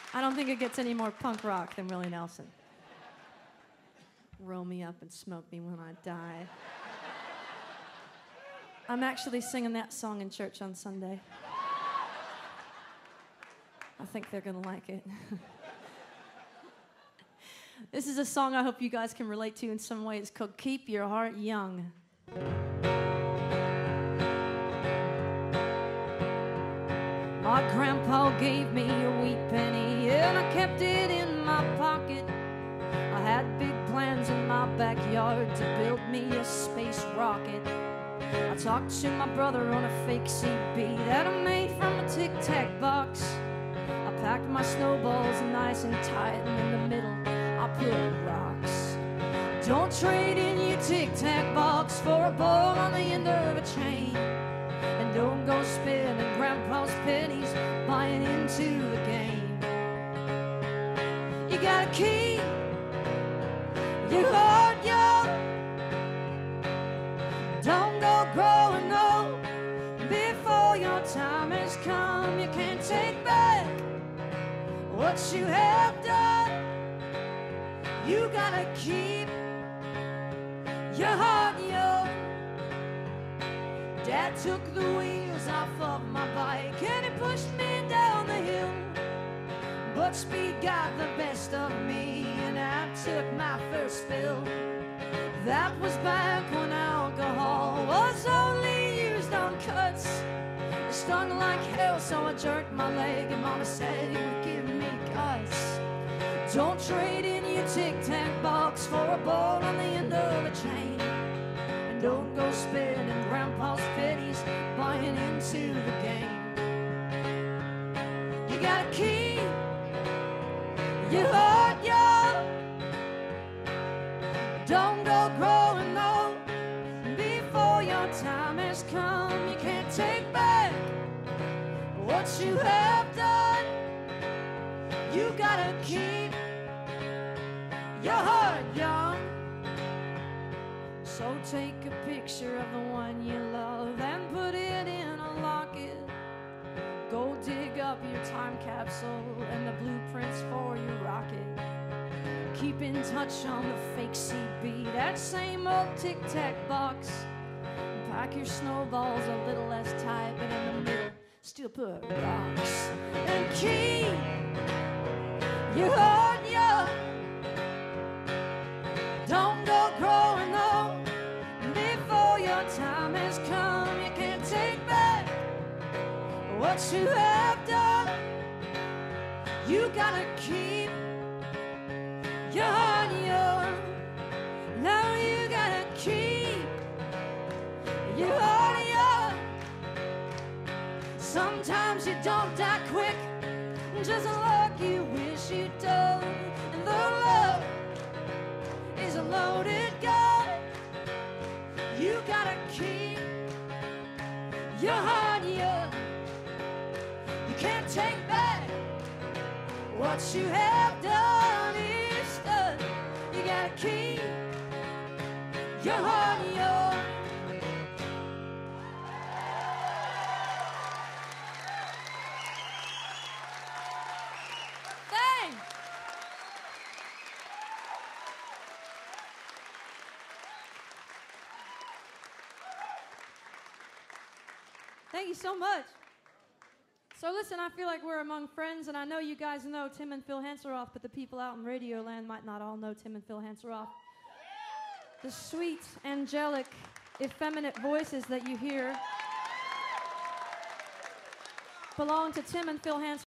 I don't think it gets any more punk rock than Willie Nelson. Roll me up and smoke me when I die. I'm actually singing that song in church on Sunday. I think they're gonna like it. This is a song I hope you guys can relate to in some way. It's called Keep Your Heart Young. My grandpa gave me a wheat penny and I kept it in my pocket. I had big plans in my backyard to build me a space rocket. I talked to my brother on a fake CB that I made from a Tic Tac box. I packed my snowballs nice and tight, and in the middle I put rocks. Don't trade in your Tic Tac box for a ball on the end of a chain. And don't go spending grandpa's pennies buying into the game. You gotta keep your heart young. Don't go growing old before your time has come. You can't take back what you have done. You gotta keep your heart young. Dad took the wheels off of my bike and he pushed me down the hill. But speed got the best of me and I took my first fill. That was back when alcohol was only used on cuts. It stung like hell, so I jerked my leg and Mama said it would give me guts. Don't trade in your Tic Tac box for a ball on the end of a chain. And don't go spending grandpa's pennies buying into the game. You gotta keep your heart young. Don't go growing old before your time has come. You can't take back what you have done. You gotta keep your heart young. So take a picture of the one you love and put it in a locket. Go dig up your time capsule and the blueprints for your rocket. Keep in touch on the fake CB, that same old Tic Tac box. Pack your snowballs a little less tight, but in the middle still put rocks. And keep your heart young. Don't go growing old before your time has come. You can't take back what you have done. You gotta keep your heart young. Now you gotta keep your heart young. Sometimes you don't die quick, just like you wish you'd done. And the love is a loaded gun. You gotta keep your heart young. You can't take back what you have done. It's done. You gotta keep your heart young. Thanks. Thank you so much. So listen, I feel like we're among friends, and I know you guys know Tim and Phil Hanseroff, but the people out in Radio Land might not all know Tim and Phil Hanseroff. The sweet, angelic, effeminate voices that you hear belong to Tim and Phil Hanseroff.